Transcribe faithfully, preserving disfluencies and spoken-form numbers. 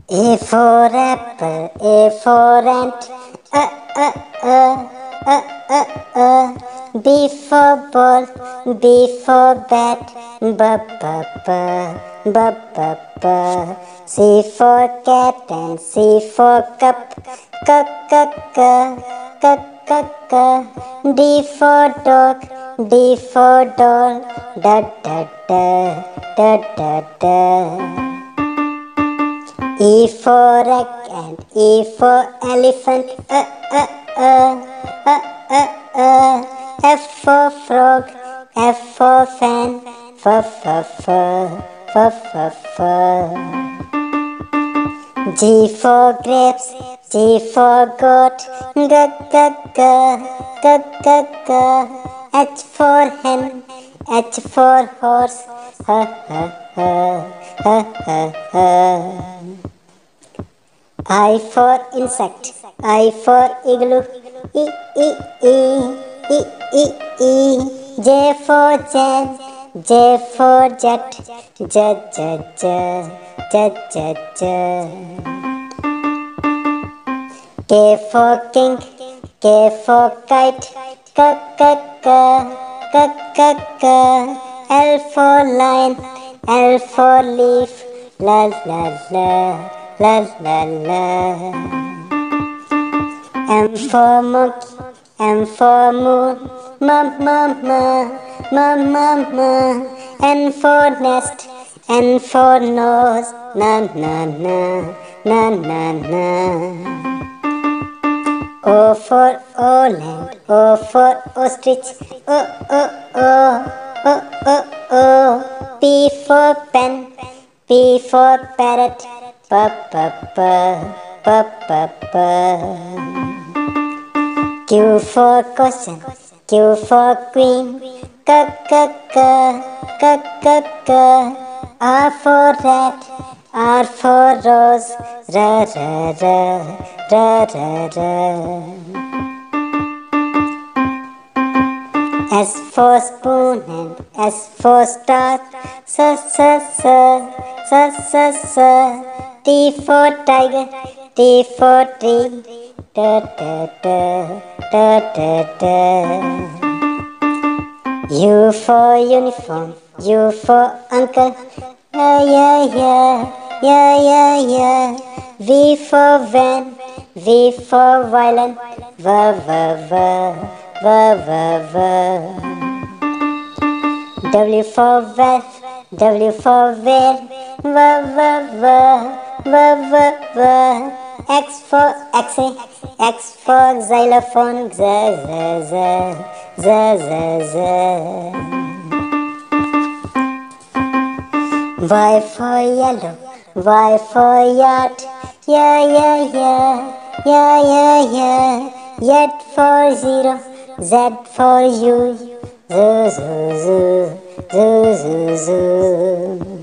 A for apple, A for ant, uh, uh, uh, uh, uh, uh. B for ball, B for bat, b, b, b, b, b, b. C for cat and C for cup, k, k, k, k, k, k. D for dog, D for doll, da, da, da, da, da, da. E for egg and E for elephant, uh, uh, uh, uh, uh, uh. F for frog, F for fan, f, f, f, f, f, f. G for grapes, G for goat, g, g, g, g, g, g. H for hen, H for horse, h, h, h, h, h, h. I for insect, I for igloo, E, E, E, E, E, E. J for jam, J for jet, J, J, J, J, J, J. K for king, K for kite, K, K, K, K, K, K. L for lion, L for leaf, la, la, la. La la la. M for monkey, M for moon, ma ma ma, ma ma ma. N for nest, N for nose, na na na, na na na. O for Oland, O for ostrich, O O O, O O O. P for pen, P for parrot, pa pa pa, pa pa pa. Q for question, Q for queen, k k k, k k k. R for rat, R for rose, ra ra ra, ra ra ra. S for spoon and S for star, s s s, s s s. T for tiger, T for tree, da da da, da da da. U for uniform, U for uncle, yeah yeah yeah, yeah yeah yeah. V for van, V for violin, va va va, va va va. W for wife, W for whale, va va va, va va va. X for X-ray, X for xylophone, za za za, za za za. Y for yellow, Y for yacht, yeah yeah yeah, yeah yeah yeah. Z for zero, Z for you, zoo zoo zoo, zoo zoo zoo.